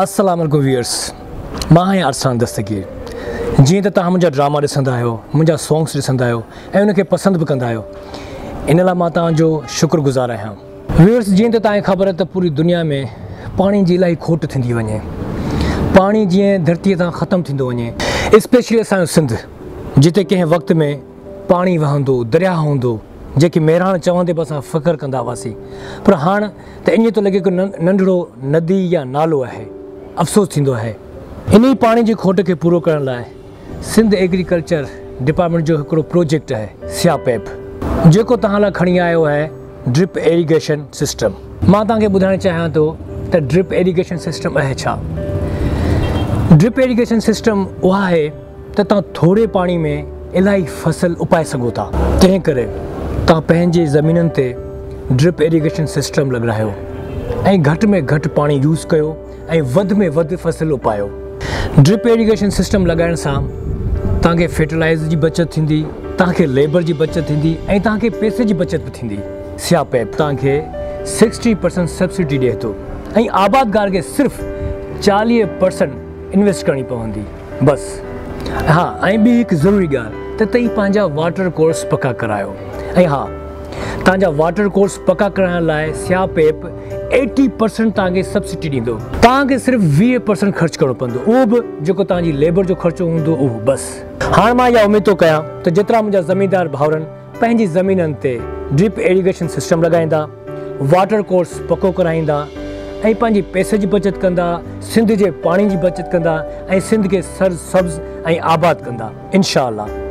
अस्सलाम वालेकुम व्यूअर्स, मां आहियां अरसलान दस्तगीर। जीअं त तव्हां मुंहिंजा ड्रामा ॾिसंदा आहियो, मुंहिंजा सॉन्ग्स ॾिसंदा आहियो ऐं उनखे पसंदि बि कंदा आहियो, इन लाइ मां तव्हांजो शुक्रगुज़ार आहियां। व्यूअर्स, जीअं त तव्हांखे ख़बर आहे त पूरी दुनिया में पाणी जी इलाही खोट थींदी वञे, पाणी जीअं धरतीअ तां ख़तमु थींदो वञे, स्पेशली असांजो सिंध, जिते कंहिं वक़्त में पाणी वहंदो, दरिया हूंदो, जेके मेराण चवंदे बि असां फ़ख़्रु कंदा हुआसीं, पर हाणे त ईअं थो लॻे कि नंढिड़ो नदी या नालो आहे। अफ़सोस थींदो आहे। इन ई पाणी जी खोट खे पूरो करण लाइ सिंध एग्रीकल्चर डिपार्टमेंट जो हिकिड़ो प्रोजेक्ट आहे सिया पैप, जेको तव्हां लाइ खणी आयो आहे ड्रिप इरिगेशन सिस्टम। मां तव्हांखे ॿुधाइणु चाहियां थो त ड्रिप इरिगेशन सिस्टम आहे छा। ड्रिप इरिगेशन सिस्टम उहा आहे त तव्हां थोरे पाणी में इलाही फसल उपाए सघो था। तंहिं करे तव्हां पंहिंजे ज़मीननि ते ड्रिप इरिगेशन सिस्टम लॻायो ऐं घटि में घटि पाणी यूज़ कयो ऐं वधि में वधि फसल उपायो। ड्रिप इरिगेशन सिस्टम लॻाइण सां तव्हांखे फर्टिलाइज़र जी बचति थींदी, तव्हांखे लेबर जी बचति थींदी ऐं तव्हांखे पैसे जी बचति बि थींदी। सिया पैप तव्हांखे 60% सब्सिडी ॾिए थो ऐं आबादगार खे सिर्फ़ु 40% इन्वेस्ट करणी पवंदी बसि। हा, ऐं ॿी हिकु ज़रूरी ॻाल्हि त तव्हां पंहिंजा वाटर कोर्स पका करायो। ऐं हा, तव्हांजा वाटर कोर्स पका कराइण लाइ सिया पैप 80% तव्हांखे सब्सिडी ॾींदो। तव्हांखे सिर्फ़ु 20% ख़र्चु करिणो पवंदो, उहो बि जेको तव्हांजी लेबर जो ख़र्चो हूंदो उहो बसि। हाणे मां इहा उमेद थो कयां त जेतिरा मुंहिंजा ज़मीनदार भाउरनि पंहिंजी ज़मीननि ते ड्रिप इरिगेशन सिस्टम लॻाईंदा, वाटर कोर्स पको कराईंदा ऐं पंहिंजी पैसे जी बचति कंदा, सिंध जे पाणी जी बचति कंदा ऐं सिंध खे सरसब्ज़ ऐं आबाद कंदा, इंशा अल्लाह।